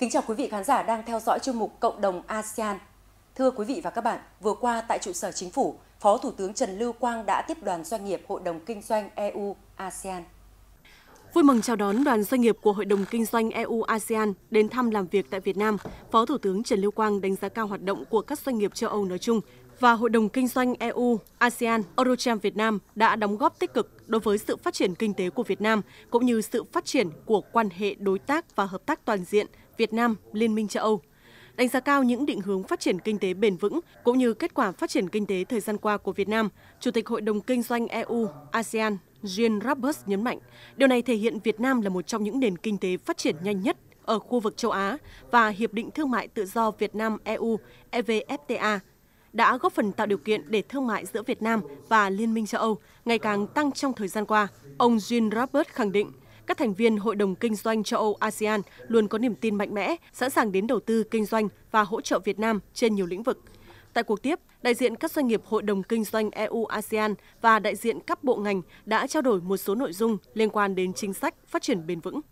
Kính chào quý vị khán giả đang theo dõi chuyên mục Cộng đồng ASEAN. Thưa quý vị và các bạn, vừa qua tại trụ sở Chính phủ, Phó Thủ tướng Trần Lưu Quang đã tiếp đoàn doanh nghiệp Hội đồng Kinh doanh EU-ASEAN. Vui mừng chào đón đoàn doanh nghiệp của Hội đồng Kinh doanh EU-ASEAN đến thăm làm việc tại Việt Nam, Phó Thủ tướng Trần Lưu Quang đánh giá cao hoạt động của các doanh nghiệp châu Âu nói chung và Hội đồng Kinh doanh EU-ASEAN Eurocharm Việt Nam đã đóng góp tích cực đối với sự phát triển kinh tế của Việt Nam cũng như sự phát triển của quan hệ đối tác và hợp tác toàn diện Việt Nam-Liên minh châu Âu. Đánh giá cao những định hướng phát triển kinh tế bền vững cũng như kết quả phát triển kinh tế thời gian qua của Việt Nam, Chủ tịch Hội đồng Kinh doanh EU-ASEAN Jean Roberts nhấn mạnh, điều này thể hiện Việt Nam là một trong những nền kinh tế phát triển nhanh nhất ở khu vực châu Á và Hiệp định Thương mại Tự do Việt Nam-EU EVFTA đã góp phần tạo điều kiện để thương mại giữa Việt Nam và Liên minh châu Âu ngày càng tăng trong thời gian qua. Ông Jean Roberts khẳng định, các thành viên Hội đồng Kinh doanh châu Âu ASEAN luôn có niềm tin mạnh mẽ, sẵn sàng đến đầu tư kinh doanh và hỗ trợ Việt Nam trên nhiều lĩnh vực. Tại cuộc tiếp, đại diện các doanh nghiệp Hội đồng Kinh doanh EU-ASEAN và đại diện các bộ ngành đã trao đổi một số nội dung liên quan đến chính sách phát triển bền vững.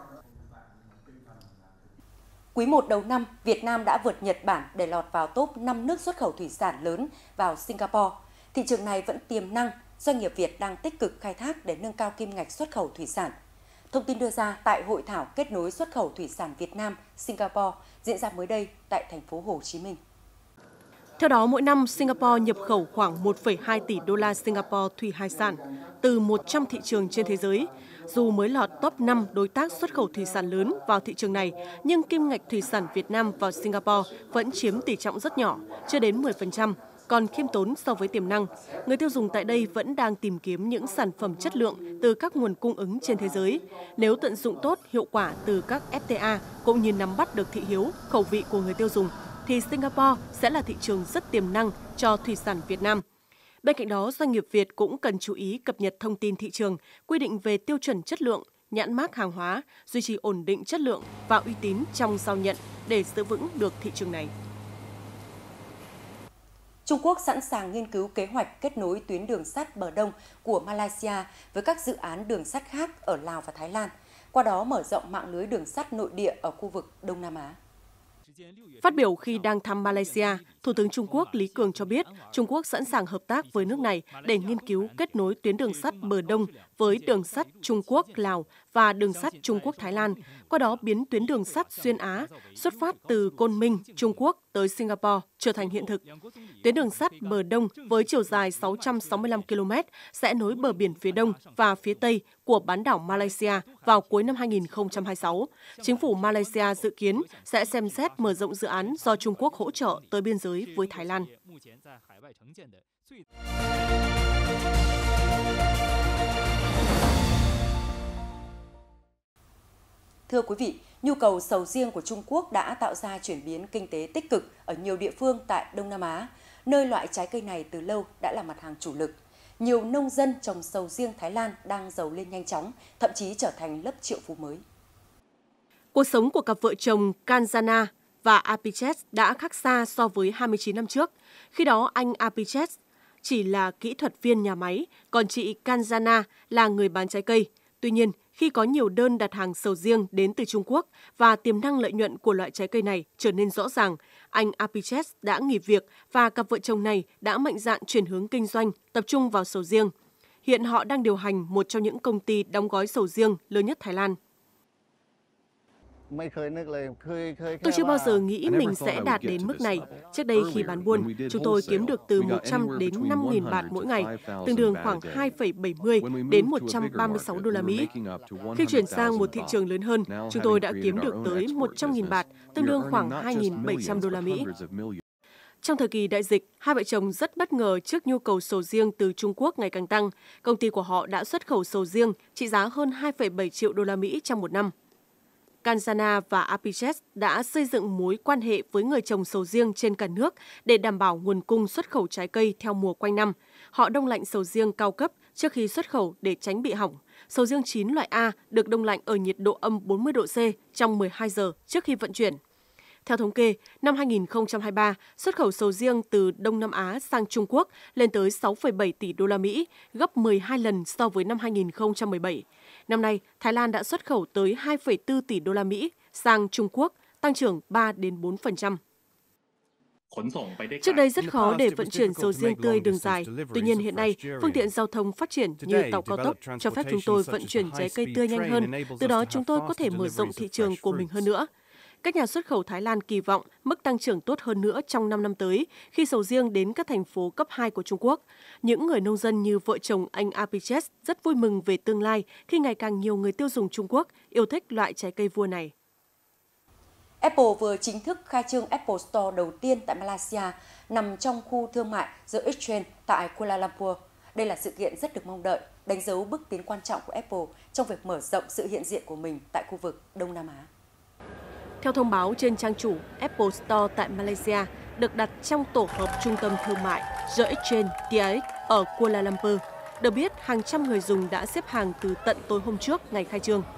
Quý 1 đầu năm, Việt Nam đã vượt Nhật Bản để lọt vào top 5 nước xuất khẩu thủy sản lớn vào Singapore. Thị trường này vẫn tiềm năng, doanh nghiệp Việt đang tích cực khai thác để nâng cao kim ngạch xuất khẩu thủy sản. Thông tin đưa ra tại Hội thảo kết nối xuất khẩu thủy sản Việt Nam Singapore diễn ra mới đây tại thành phố Hồ Chí Minh. Theo đó, mỗi năm Singapore nhập khẩu khoảng 1,2 tỷ đô la Singapore thủy hải sản từ 100 thị trường trên thế giới. Dù mới lọt top 5 đối tác xuất khẩu thủy sản lớn vào thị trường này, nhưng kim ngạch thủy sản Việt Nam vào Singapore vẫn chiếm tỷ trọng rất nhỏ, chưa đến 10%, còn khiêm tốn so với tiềm năng. Người tiêu dùng tại đây vẫn đang tìm kiếm những sản phẩm chất lượng từ các nguồn cung ứng trên thế giới. Nếu tận dụng tốt hiệu quả từ các FTA cũng như nắm bắt được thị hiếu, khẩu vị của người tiêu dùng, thì Singapore sẽ là thị trường rất tiềm năng cho thủy sản Việt Nam. Bên cạnh đó, doanh nghiệp Việt cũng cần chú ý cập nhật thông tin thị trường, quy định về tiêu chuẩn chất lượng, nhãn mác hàng hóa, duy trì ổn định chất lượng và uy tín trong giao nhận để giữ vững được thị trường này. Trung Quốc sẵn sàng nghiên cứu kế hoạch kết nối tuyến đường sắt bờ đông của Malaysia với các dự án đường sắt khác ở Lào và Thái Lan, qua đó mở rộng mạng lưới đường sắt nội địa ở khu vực Đông Nam Á. Phát biểu khi đang thăm Malaysia, Thủ tướng Trung Quốc Lý Cường cho biết Trung Quốc sẵn sàng hợp tác với nước này để nghiên cứu kết nối tuyến đường sắt bờ đông với đường sắt Trung Quốc-Lào và đường sắt Trung Quốc-Thái Lan, qua đó biến tuyến đường sắt xuyên Á xuất phát từ Côn Minh, Trung Quốc tới Singapore trở thành hiện thực. Tuyến đường sắt bờ đông với chiều dài 665 km sẽ nối bờ biển phía đông và phía tây của bán đảo Malaysia vào cuối năm 2026. Chính phủ Malaysia dự kiến sẽ xem xét mở rộng dự án do Trung Quốc hỗ trợ tới biên giới với Thái Lan. Thưa quý vị, nhu cầu sầu riêng của Trung Quốc đã tạo ra chuyển biến kinh tế tích cực ở nhiều địa phương tại Đông Nam Á, nơi loại trái cây này từ lâu đã là mặt hàng chủ lực. Nhiều nông dân trồng sầu riêng Thái Lan đang giàu lên nhanh chóng, thậm chí trở thành lớp triệu phú mới. Cuộc sống của cặp vợ chồng Kanjana và Apichet đã khác xa so với 29 năm trước. Khi đó, anh Apichet chỉ là kỹ thuật viên nhà máy, còn chị Kanjana là người bán trái cây. Tuy nhiên, khi có nhiều đơn đặt hàng sầu riêng đến từ Trung Quốc và tiềm năng lợi nhuận của loại trái cây này trở nên rõ ràng, anh Apichet đã nghỉ việc và cặp vợ chồng này đã mạnh dạn chuyển hướng kinh doanh, tập trung vào sầu riêng. Hiện họ đang điều hành một trong những công ty đóng gói sầu riêng lớn nhất Thái Lan. Tôi chưa bao giờ nghĩ mình sẽ đạt đến mức này. Trước đây khi bán buôn, chúng tôi kiếm được từ 100 đến 5.000 baht mỗi ngày, tương đương khoảng 2,70 đến 136 đô la Mỹ. Khi chuyển sang một thị trường lớn hơn, chúng tôi đã kiếm được tới 100.000 baht, tương đương khoảng 2.700 đô la Mỹ. Trong thời kỳ đại dịch, hai vợ chồng rất bất ngờ trước nhu cầu sầu riêng từ Trung Quốc ngày càng tăng. Công ty của họ đã xuất khẩu sầu riêng trị giá hơn 2,7 triệu đô la Mỹ trong một năm. Kanjana và Apichet đã xây dựng mối quan hệ với người trồng sầu riêng trên cả nước để đảm bảo nguồn cung xuất khẩu trái cây theo mùa quanh năm. Họ đông lạnh sầu riêng cao cấp trước khi xuất khẩu để tránh bị hỏng. Sầu riêng chín loại A được đông lạnh ở nhiệt độ âm 40 độ C trong 12 giờ trước khi vận chuyển. Theo thống kê, năm 2023, xuất khẩu sầu riêng từ Đông Nam Á sang Trung Quốc lên tới 6,7 tỷ đô la Mỹ, gấp 12 lần so với năm 2017. Năm nay, Thái Lan đã xuất khẩu tới 2,4 tỷ đô la Mỹ sang Trung Quốc, tăng trưởng 3 đến 4%. Trước đây rất khó để vận chuyển sầu riêng tươi đường dài. Tuy nhiên hiện nay, phương tiện giao thông phát triển như tàu cao tốc cho phép chúng tôi vận chuyển trái cây tươi nhanh hơn. Từ đó chúng tôi có thể mở rộng thị trường của mình hơn nữa. Các nhà xuất khẩu Thái Lan kỳ vọng mức tăng trưởng tốt hơn nữa trong 5 năm tới khi sầu riêng đến các thành phố cấp 2 của Trung Quốc. Những người nông dân như vợ chồng anh Apichet rất vui mừng về tương lai khi ngày càng nhiều người tiêu dùng Trung Quốc yêu thích loại trái cây vua này. Apple vừa chính thức khai trương Apple Store đầu tiên tại Malaysia, nằm trong khu thương mại The Exchange tại Kuala Lumpur. Đây là sự kiện rất được mong đợi, đánh dấu bước tiến quan trọng của Apple trong việc mở rộng sự hiện diện của mình tại khu vực Đông Nam Á. Theo thông báo trên trang chủ, Apple Store tại Malaysia được đặt trong tổ hợp trung tâm thương mại The Exchange TRX ở Kuala Lumpur. Được biết, hàng trăm người dùng đã xếp hàng từ tận tối hôm trước ngày khai trương.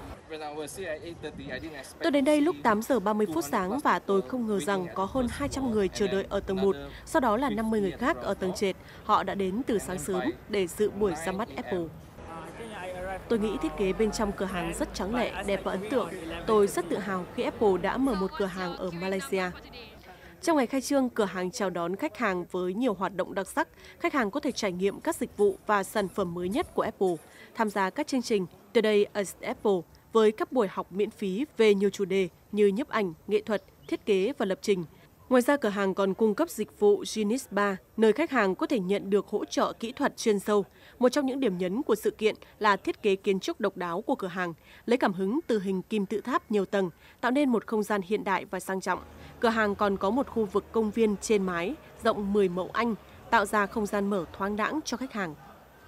Tôi đến đây lúc 8 giờ 30 phút sáng và tôi không ngờ rằng có hơn 200 người chờ đợi ở tầng 1, sau đó là 50 người khác ở tầng trệt. Họ đã đến từ sáng sớm để dự buổi ra mắt Apple. Tôi nghĩ thiết kế bên trong cửa hàng rất tráng lệ, đẹp và ấn tượng. Tôi rất tự hào khi Apple đã mở một cửa hàng ở Malaysia. Trong ngày khai trương, cửa hàng chào đón khách hàng với nhiều hoạt động đặc sắc. Khách hàng có thể trải nghiệm các dịch vụ và sản phẩm mới nhất của Apple, tham gia các chương trình Today as Apple với các buổi học miễn phí về nhiều chủ đề như nhiếp ảnh, nghệ thuật, thiết kế và lập trình. Ngoài ra, cửa hàng còn cung cấp dịch vụ Genius Bar, nơi khách hàng có thể nhận được hỗ trợ kỹ thuật chuyên sâu. Một trong những điểm nhấn của sự kiện là thiết kế kiến trúc độc đáo của cửa hàng, lấy cảm hứng từ hình kim tự tháp nhiều tầng, tạo nên một không gian hiện đại và sang trọng. Cửa hàng còn có một khu vực công viên trên mái, rộng 10 mẫu Anh, tạo ra không gian mở thoáng đãng cho khách hàng.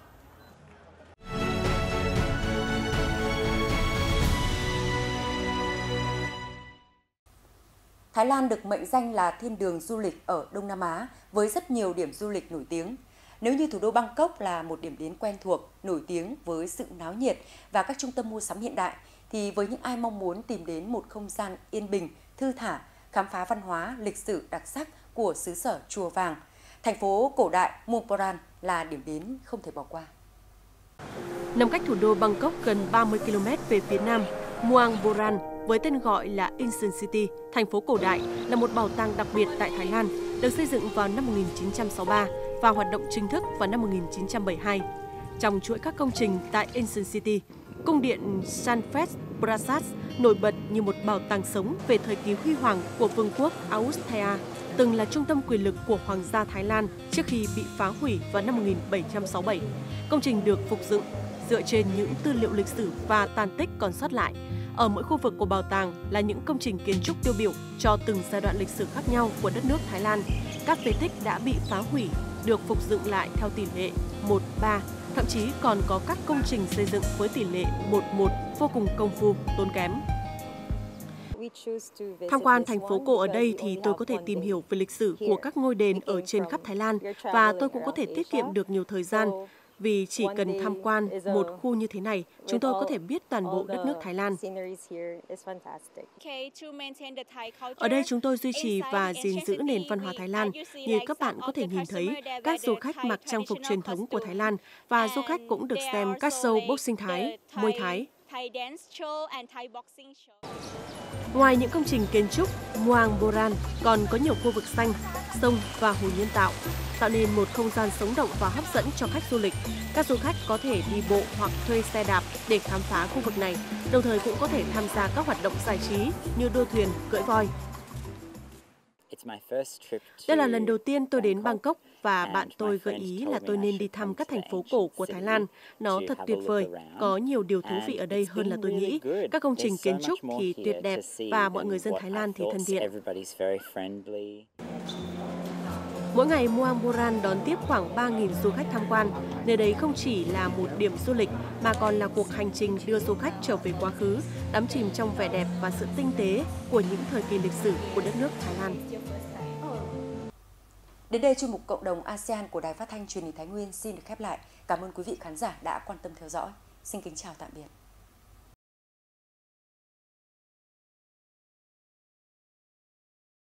Thái Lan được mệnh danh là thiên đường du lịch ở Đông Nam Á với rất nhiều điểm du lịch nổi tiếng. Nếu như thủ đô Bangkok là một điểm đến quen thuộc, nổi tiếng với sự náo nhiệt và các trung tâm mua sắm hiện đại, thì với những ai mong muốn tìm đến một không gian yên bình, thư thả, khám phá văn hóa, lịch sử đặc sắc của xứ sở Chùa Vàng, thành phố cổ đại Muangboran là điểm đến không thể bỏ qua. Nằm cách thủ đô Bangkok gần 30 km về phía nam, Muangboran với tên gọi là Ancient City, thành phố cổ đại, là một bảo tàng đặc biệt tại Thái Lan, được xây dựng vào năm 1963 và hoạt động chính thức vào năm 1972. Trong chuỗi các công trình tại Ancient City, cung điện Sanfet Prasat nổi bật như một bảo tàng sống về thời kỳ huy hoàng của vương quốc Ayutthaya, từng là trung tâm quyền lực của Hoàng gia Thái Lan trước khi bị phá hủy vào năm 1767. Công trình được phục dựng dựa trên những tư liệu lịch sử và tàn tích còn sót lại. Ở mỗi khu vực của bảo tàng là những công trình kiến trúc tiêu biểu cho từng giai đoạn lịch sử khác nhau của đất nước Thái Lan. Các phế tích đã bị phá hủy, được phục dựng lại theo tỷ lệ 1:3, thậm chí còn có các công trình xây dựng với tỷ lệ 1:1 vô cùng công phu, tốn kém. Tham quan thành phố cổ ở đây thì tôi có thể tìm hiểu về lịch sử của các ngôi đền ở trên khắp Thái Lan và tôi cũng có thể tiết kiệm được nhiều thời gian. Vì chỉ cần tham quan một khu như thế này, chúng tôi có thể biết toàn bộ đất nước Thái Lan. Ở đây chúng tôi duy trì và gìn giữ nền văn hóa Thái Lan. Như các bạn có thể nhìn thấy, các du khách mặc trang phục truyền thống của Thái Lan và du khách cũng được xem các show boxing Thái, Muay Thái. Ngoài những công trình kiến trúc, Muangboran còn có nhiều khu vực xanh, sông và hồ nhân tạo, tạo nên một không gian sống động và hấp dẫn cho khách du lịch. Các du khách có thể đi bộ hoặc thuê xe đạp để khám phá khu vực này, đồng thời cũng có thể tham gia các hoạt động giải trí như đua thuyền, cưỡi voi. Đây là lần đầu tiên tôi đến Bangkok và bạn tôi gợi ý là tôi nên đi thăm các thành phố cổ của Thái Lan. Nó thật tuyệt vời, có nhiều điều thú vị ở đây hơn là tôi nghĩ. Các công trình kiến trúc thì tuyệt đẹp và mọi người dân Thái Lan thì thân thiện. Mỗi ngày Muangboran đón tiếp khoảng 3.000 du khách tham quan. Nơi đấy không chỉ là một điểm du lịch mà còn là cuộc hành trình đưa du khách trở về quá khứ, đắm chìm trong vẻ đẹp và sự tinh tế của những thời kỳ lịch sử của đất nước Thái Lan. Đến đây, chuyên mục Cộng đồng ASEAN của Đài Phát thanh Truyền hình Thái Nguyên xin được khép lại. Cảm ơn quý vị khán giả đã quan tâm theo dõi. Xin kính chào tạm biệt.